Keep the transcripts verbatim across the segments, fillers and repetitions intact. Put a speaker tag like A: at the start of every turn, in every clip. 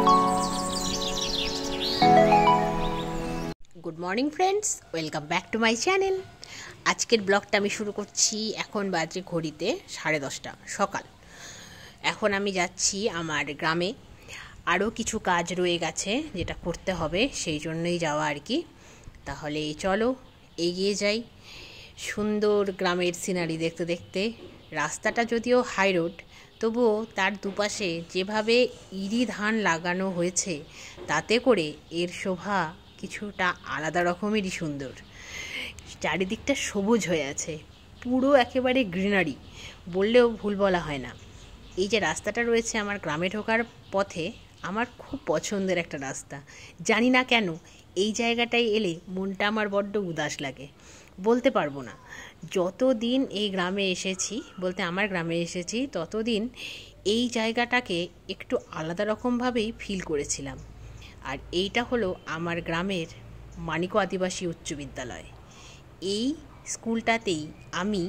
A: Good morning friends, welcome back to my channel. আজকের ব্লগটা আমি শুরু করছি। এখন বাজে ঘড়িতে সাড়ে দশটা সকাল। এখন আমি যাচ্ছি আমার গ্রামে। আরও কিছু কাজ রয়ে গেছে যেটা করতে হবে, সেই জন্যই যাওয়া আর কি। তাহলে চলো এগিয়ে যাই সুন্দর গ্রামের সিনারি দেখতে দেখতে। রাস্তাটা যদিও হাই রোড, তবুও তার দুপাশে যেভাবে ইরি ধান লাগানো হয়েছে, তাতে করে এর শোভা কিছুটা আলাদা রকমেরই সুন্দর। চারিদিকটা সবুজ হয়ে আছে, পুরো একেবারে গ্রিনারি বললেও ভুল বলা হয় না। এই যে রাস্তাটা রয়েছে আমার গ্রামে ঢোকার পথে, আমার খুব পছন্দের একটা রাস্তা। জানি না কেন এই জায়গাটায় এলে মনটা আমার বড্ড উদাস লাগে, বলতে পারবো না। যতদিন এই গ্রামে এসেছি, বলতে আমার গ্রামে এসেছি, ততদিন এই জায়গাটাকে একটু আলাদা রকমভাবেই ফিল করেছিলাম। আর এইটা হলো আমার গ্রামের মানিক আদিবাসী উচ্চ বিদ্যালয়। এই স্কুলটাতেই আমি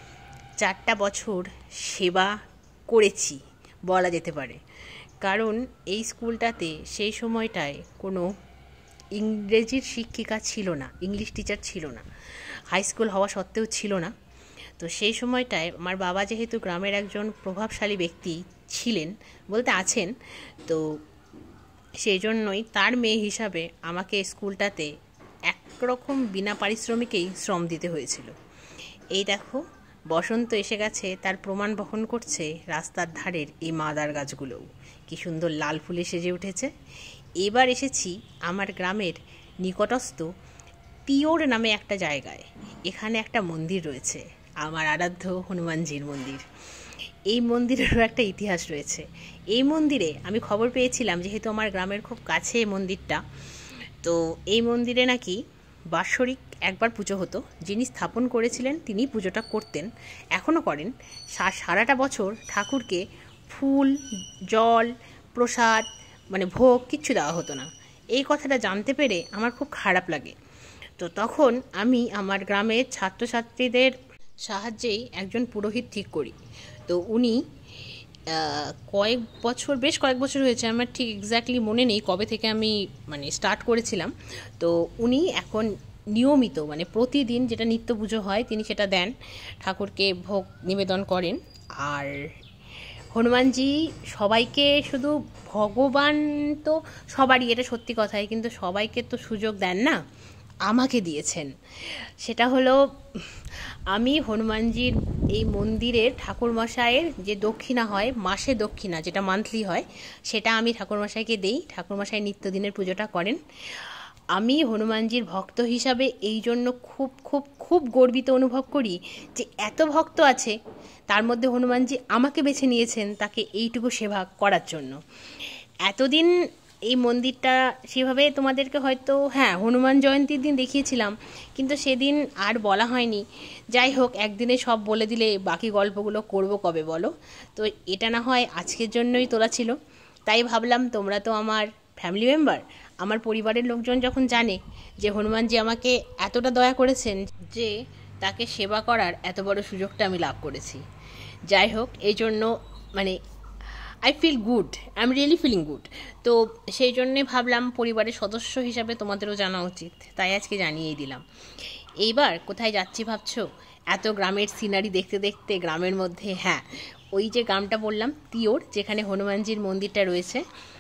A: চারটা বছর সেবা করেছি বলা যেতে পারে। কারণ এই স্কুলটাতে সেই সময়টায় কোনো ইংরেজির শিক্ষিকা ছিল না, ইংলিশ টিচার ছিল না, হাই স্কুল হওয়া সত্ত্বেও ছিল না। তো সেই সময়টায় আমার বাবা যেহেতু গ্রামের একজন প্রভাবশালী ব্যক্তি ছিলেন, বলতে আছেন, তো সেই জন্যই তার মেয়ে হিসাবে আমাকে স্কুলটাতে একরকম বিনা পারিশ্রমিকেই শ্রম দিতে হয়েছিল। এই দেখো, বসন্ত এসে গেছে, তার প্রমাণ বহন করছে রাস্তার ধারের এই মাদার গাছগুলোও। কি সুন্দর লাল ফুলে সেজে উঠেছে। এবার এসেছি আমার গ্রামের নিকটস্থ তিওর নামে একটা জায়গায়। এখানে একটা মন্দির রয়েছে, আমার আরাধ্য হনুমানজির মন্দির। এই মন্দিরেরও একটা ইতিহাস রয়েছে। এই মন্দিরে আমি খবর পেয়েছিলাম, যেহেতু আমার গ্রামের খুব কাছে মন্দিরটা, তো এই মন্দিরে নাকি বাৎসরিক একবার পুজো হতো। যিনি স্থাপন করেছিলেন তিনি পুজোটা করতেন, এখনও করেন। সারাটা বছর ঠাকুরকে ফুল, জল, প্রসাদ মানে ভোগ কিচ্ছু দেওয়া হতো না। এই কথাটা জানতে পেরে আমার খুব খারাপ লাগে। তো তখন আমি আমার গ্রামের ছাত্রছাত্রীদের সাহায্যেই একজন পুরোহিত ঠিক করি। তো উনি কয়েক বছর, বেশ কয়েক বছর হয়েছে, আমার ঠিক এক্স্যাক্টলি মনে নেই কবে থেকে আমি মানে স্টার্ট করেছিলাম। তো উনি এখন নিয়মিত মানে প্রতিদিন যেটা নিত্য পুজো হয় তিনি সেটা দেন, ঠাকুরকে ভোগ নিবেদন করেন। আর হনুমানজি সবাইকে, শুধু ভগবান তো সবারই, এটা সত্যি কথাই, কিন্তু সবাইকে তো সুযোগ দেন না, আমাকে দিয়েছেন। সেটা হলো আমি হনুমানজির এই মন্দিরের ঠাকুরমশাইয়ের যে দক্ষিণা হয়, মাসে দক্ষিণা যেটা মান্থলি হয়, সেটা আমি ঠাকুরমশাইকে দেই। ঠাকুরমশাই নিত্যদিনের পুজোটা করেন। আমি হনুমানজির ভক্ত হিসাবে এই জন্য খুব খুব খুব গর্বিত অনুভব করি যে এত ভক্ত আছে, তার মধ্যে হনুমানজি আমাকে বেছে নিয়েছেন তাকে এইটুকু সেবা করার জন্য। এতদিন এই মন্দিরটা সেভাবে তোমাদেরকে হয়তো, হ্যাঁ, হনুমান জয়ন্তীর দিন দেখিয়েছিলাম, কিন্তু সেদিন আর বলা হয়নি। যাই হোক, একদিনে সব বলে দিলে বাকি গল্পগুলো করব কবে বলো? তো এটা না হয় আজকের জন্যই তোলা ছিল। তাই ভাবলাম, তোমরা তো আমার ফ্যামিলি মেম্বার, আমার পরিবারের লোকজন যখন জানে যে হনুমানজি আমাকে এতটা দয়া করেছেন যে তাকে সেবা করার এত বড় সুযোগটা আমি লাভ করেছি। যাই হোক, এই জন্য মানে I feel good, I am really feeling good. তো সেই জন্যে ভাবলাম পরিবারের সদস্য হিসাবে তোমাদেরও জানা উচিত, তাই আজকে জানিয়েই দিলাম। এইবার কোথায় যাচ্ছি ভাবছো? এত গ্রামের সিনারি দেখতে দেখতে গ্রামের মধ্যে, হ্যাঁ, ওই যে গ্রামটা বললাম তিওর, যেখানে হনুমানজির মন্দিরটা রয়েছে,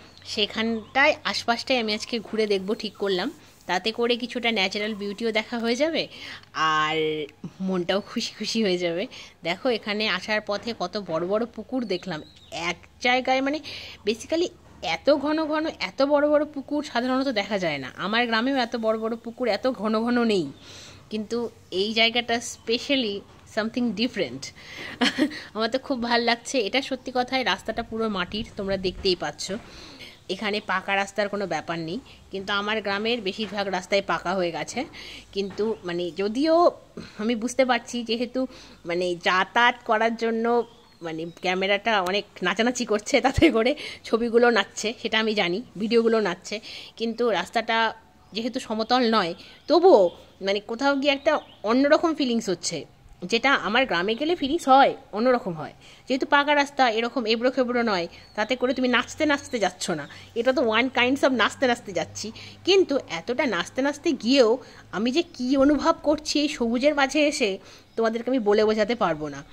A: সেখানটায় আশপাশটায় আমি আজকে ঘুরে দেখবো ঠিক করলাম। তাতে করে কিছুটা ন্যাচারাল বিউটিও দেখা হয়ে যাবে, আর মনটাও খুশি খুশি হয়ে যাবে। দেখো, এখানে আসার পথে কত বড় বড় পুকুর দেখলাম এক জায়গায়। মানে বেসিক্যালি এত ঘন ঘন এত বড় বড় পুকুর সাধারণত দেখা যায় না। আমার গ্রামেও এত বড় বড় পুকুর এত ঘন ঘন নেই, কিন্তু এই জায়গাটা স্পেশালি সামথিং ডিফারেন্ট। আমার তো খুব ভালো লাগছে। এটা সত্যি কথাই, রাস্তাটা পুরো মাটির, তোমরা দেখতেই পাচ্ছ। এখানে পাকা রাস্তার কোনো ব্যাপার নেই, কিন্তু আমার গ্রামের বেশিরভাগ রাস্তায় পাকা হয়ে গেছে। কিন্তু মানে যদিও আমি বুঝতে পারছি, যেহেতু মানে যাতায়াত করার জন্য মানে ক্যামেরাটা অনেক নাচানাচি করছে, তাতে করে ছবিগুলো নাচছে, সেটা আমি জানি, ভিডিওগুলো নাচছে, কিন্তু রাস্তাটা যেহেতু সমতল নয়, তবুও মানে কোথাও গিয়ে একটা অন্যরকম ফিলিংস হচ্ছে। যেটা আমার গ্রামে গেলে ফিলিংস হয় অন্যরকম হয়, যেহেতু পাকা রাস্তা, এরকম এবড়ো খেবড়ো নয়, তাতে করে তুমি নাচতে নাচতে যাচ্ছ না। এটা তো ওয়ান কাইন্ডস অফ নাচতে নাচতে যাচ্ছি, কিন্তু এতটা নাচতে নাচতে গিয়েও আমি যে কী অনুভব করছি এই সবুজের মাঝে এসে, তোমাদেরকে আমি বলে বোঝাতে পারবো না।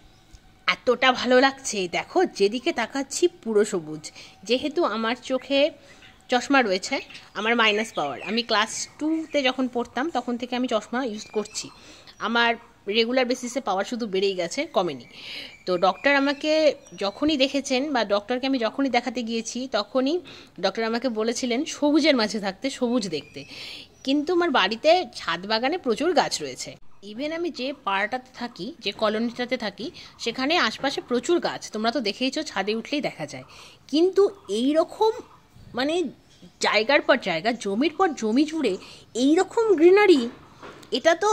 A: এতটা ভালো লাগছে, দেখো যেদিকে তাকাচ্ছি পুরো সবুজ। যেহেতু আমার চোখে চশমা রয়েছে, আমার মাইনাস পাওয়ার, আমি ক্লাস টুতে যখন পড়তাম তখন থেকে আমি চশমা ইউজ করছি, আমার রেগুলার বেসিসে পাওয়ার শুধু বেড়েই গেছে, কমেনি। তো ডক্টর আমাকে যখনই দেখেছেন বা ডক্টরকে আমি যখনই দেখাতে গিয়েছি তখনই ডক্টর আমাকে বলেছিলেন সবুজের মাঝে থাকতে, সবুজ দেখতে। কিন্তু আমার বাড়িতে ছাদ বাগানে প্রচুর গাছ রয়েছে, ইভেন আমি যে পাড়াটাতে থাকি, যে কলোনিটাতে থাকি, সেখানে আশপাশে প্রচুর গাছ, তোমরা তো দেখেইছো, ছাদে উঠলেই দেখা যায়। কিন্তু এই রকম মানে জায়গার পর জায়গা, জমির পর জমি জুড়ে এই রকম গ্রিনারি, এটা তো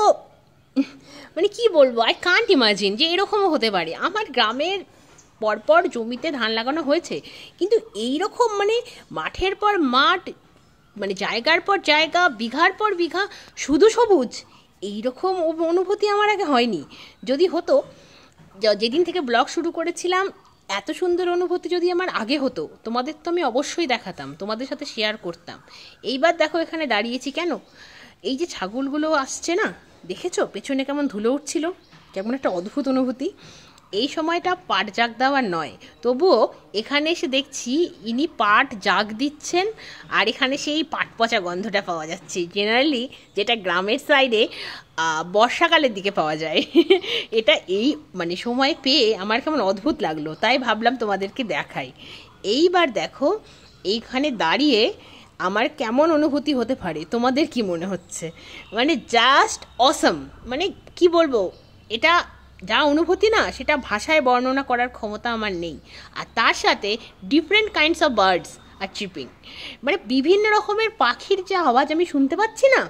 A: মানে কি বলবো, আই কান্ট ইমাজিন যে এরকমও হতে পারে। আমার গ্রামের পরপর জমিতে ধান লাগানো হয়েছে, কিন্তু এই রকম মানে মাঠের পর মাঠ, মানে জায়গার পর জায়গা, বিঘার পর বিঘা শুধু সবুজ, এইরকম অনুভূতি আমার আগে হয়নি। যদি হতো, যেদিন থেকে ব্লগ শুরু করেছিলাম, এত সুন্দর অনুভূতি যদি আমার আগে হতো, তোমাদের তো আমি অবশ্যই দেখাতাম, তোমাদের সাথে শেয়ার করতাম। এইবার দেখো এখানে দাঁড়িয়েছি কেন, এই যে ছাগলগুলো আসছে না, দেখেছো পেছনে কেমন ধুলো উঠছিল, কেমন একটা অদ্ভুত অনুভূতি। এই সময়টা পাট জাগ দেওয়ার নয়, তবুও এখানে এসে দেখছি ইনি পাট জাগ দিচ্ছেন, আর এখানে সেই পাট পচা গন্ধটা পাওয়া যাচ্ছে, জেনারেলি যেটা গ্রামের সাইডে বর্ষাকালের দিকে পাওয়া যায়। এটা এই মানে সময় পেয়ে আমার কেমন অদ্ভুত লাগলো, তাই ভাবলাম তোমাদেরকে দেখাই। এইবার দেখো এইখানে দাঁড়িয়ে আমার কেমন অনুভূতি হতে পারে, তোমাদের কি মনে হচ্ছে? মানে জাস্ট অসম, মানে কি বলবো, এটা যা অনুভূতি না, সেটা ভাষায় বর্ণনা করার ক্ষমতা আমার নেই। আর তার সাথে ডিফারেন্ট কাইন্ডস অফ বার্ডস আর চিপিং, মানে বিভিন্ন রকমের পাখির যে আওয়াজ আমি শুনতে পাচ্ছি না,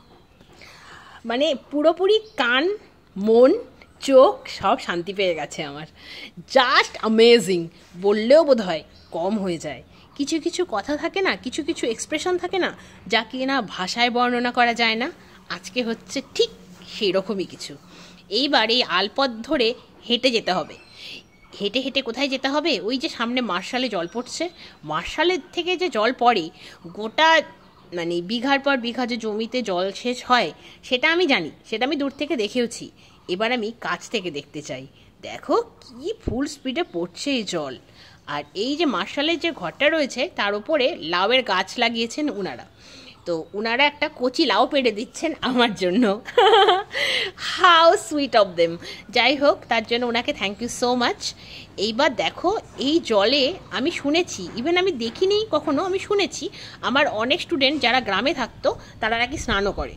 A: মানে পুরোপুরি কান, মন, চোখ সব শান্তি পেয়ে গেছে আমার। জাস্ট অ্যামেজিং, বললেও বোধ হয় কম হয়ে যায়। কিছু কিছু কথা থাকে না, কিছু কিছু এক্সপ্রেশন থাকে না, যা কি না ভাষায় বর্ণনা করা যায় না, আজকে হচ্ছে ঠিক সেই রকমই কিছু। এইবার এই আলপথ ধরে হেঁটে যেতে হবে। হেঁটে হেঁটে কোথায় যেতে হবে? ওই যে সামনে মার্শালে জল পড়ছে, মার্শালের থেকে যে জল পড়ে গোটা মানে বিঘার পর বিঘা যে জমিতে জল সেচ হয়, সেটা আমি জানি, সেটা আমি দূর থেকে দেখেওছি। এবার আমি কাছ থেকে দেখতে চাই। দেখো কি ফুল স্পিডে পড়ছে এই জল। আর এই যে মার্শালের যে ঘরটা রয়েছে তার উপরে লাউয়ের গাছ লাগিয়েছেন উনারা, তো উনারা একটা কচি লাউ পেড়ে দিচ্ছেন আমার জন্য। How sweet of them. যাই হোক, তার জন্য ওনাকে থ্যাংক ইউ সো মাচ। এইবার দেখো এই জলে আমি শুনেছি, ইভেন আমি দেখিনি কখনো, আমি শুনেছি আমার অনেক স্টুডেন্ট যারা গ্রামে থাকতো তারা নাকি স্নানও করে।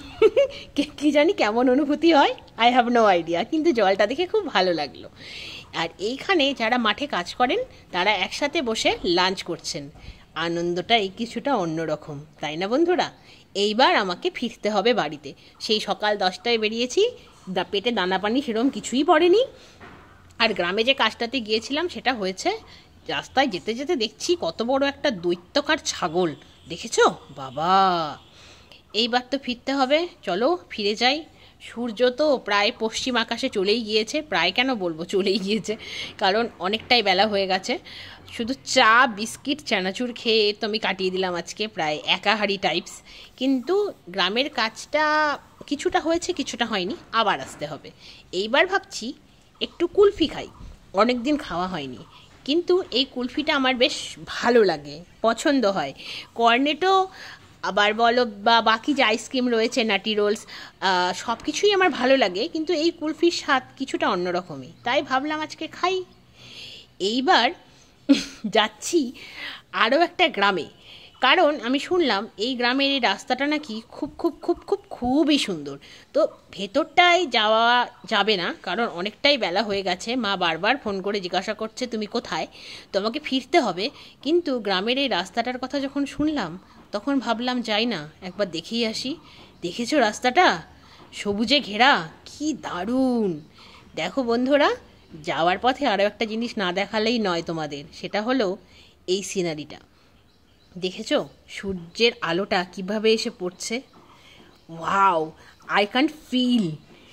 A: কি জানি কেমন অনুভূতি হয়, আই হ্যাভ নো আইডিয়া, কিন্তু জলটা দেখে খুব ভালো লাগলো। আর এইখানে যারা মাঠে কাজ করেন তারা একসাথে বসে লাঞ্চ করছেন, আনন্দটাই কিছুটা অন্যরকম, তাই না বন্ধুরা? এইবার আমাকে ফিরতে হবে বাড়িতে। সেই সকাল দশটায় বেরিয়েছি, পেটে দানা পানি সেরকম কিছুই পড়েনি। আর গ্রামে যে কাজটাতে গিয়েছিলাম সেটা হয়েছে, রাস্তায় যেতে যেতে দেখছি কত বড় একটা দৈত্যকার ছাগল, দেখেছো বাবা। এইবার তো ফিরতে হবে, চলো ফিরে যাই। সূর্য তো প্রায় পশ্চিম আকাশে চলেই গিয়েছে, প্রায় কেন বলবো, চলেই গিয়েছে, কারণ অনেকটাই বেলা হয়ে গেছে। শুধু চা বিস্কিট চানাচুর খেয়ে তো আমি কাটিয়ে দিলাম আজকে প্রায় একাহারি টাইপস। কিন্তু গ্রামের কাজটা কিছুটা হয়েছে, কিছুটা হয়নি, আবার আসতে হবে। এইবার ভাবছি একটু কুলফি খাই, অনেক দিন খাওয়া হয়নি, কিন্তু এই কুলফিটা আমার বেশ ভালো লাগে, পছন্দ হয়। কর্নেটো আবার বলো বা বাকি যে আইসক্রিম রয়েছে, নাটি রোলস, সব কিছুই আমার ভালো লাগে, কিন্তু এই কুলফির স্বাদ কিছুটা অন্যরকমই, তাই ভাবলাম আজকে খাই। এইবার যাচ্ছি আরও একটা গ্রামে, কারণ আমি শুনলাম এই গ্রামের এই রাস্তাটা নাকি খুব খুব খুব খুব খুবই সুন্দর। তো ভেতরটায় যাওয়া যাবে না, কারণ অনেকটাই বেলা হয়ে গেছে, মা বারবার ফোন করে জিজ্ঞাসা করছে তুমি কোথায়, তো আমাকে ফিরতে হবে। কিন্তু গ্রামের এই রাস্তাটার কথা যখন শুনলাম তখন ভাবলাম যাই না, একবার দেখেই আসি। দেখেছো রাস্তাটা সবুজে ঘেরা, কি দারুণ। দেখো বন্ধুরা, যাওয়ার পথে আরও একটা জিনিস না দেখালেই নয় তোমাদের, সেটা হলো এই সিনারিটা। দেখেছো সূর্যের আলোটা কিভাবে এসে পড়ছে? Wow, I can feel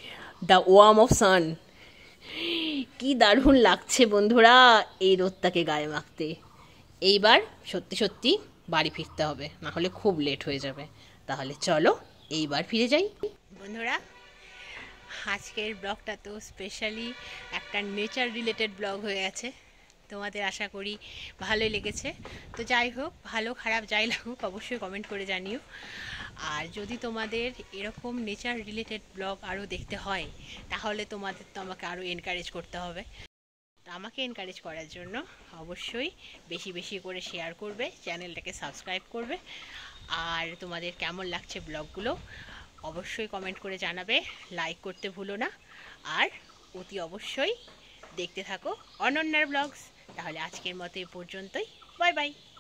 A: the warm of sun. কি দারুণ লাগছে বন্ধুরা এই রোদটাকে গায়ে মাখতে। এইবার সত্যি সত্যি বাড়ি ফিরতে হবে, না হলে খুব লেট হয়ে যাবে। তাহলে চলো এইবার ফিরে যাই। বন্ধুরা, আজকের ব্লগটা তো স্পেশালি একটা নেচার রিলেটেড ব্লগ হয়ে আছে। তোমাদের আশা করি ভালোই লেগেছে। তো যাই হোক, ভালো খারাপ যাই লাগুক অবশ্যই কমেন্ট করে জানিও। আর যদি তোমাদের এরকম নেচার রিলেটেড ব্লগ আরও দেখতে হয়, তাহলে তোমাদের তো আমাকে আরও এনকারেজ করতে হবে। আমাকে এনকারেজ করার জন্য অবশ্যই বেশি বেশি করে শেয়ার করবে, চ্যানেলটাকে সাবস্ক্রাইব করবে। আর তোমাদের কেমন লাগছে ব্লগগুলো অবশ্যই কমেন্ট করে জানাবে, লাইক করতে ভুলো না। আর অতি অবশ্যই দেখতে থাকো অনন্যার ব্লগস। তাহলে আজকের মতো এ পর্যন্তই, বাই বাই।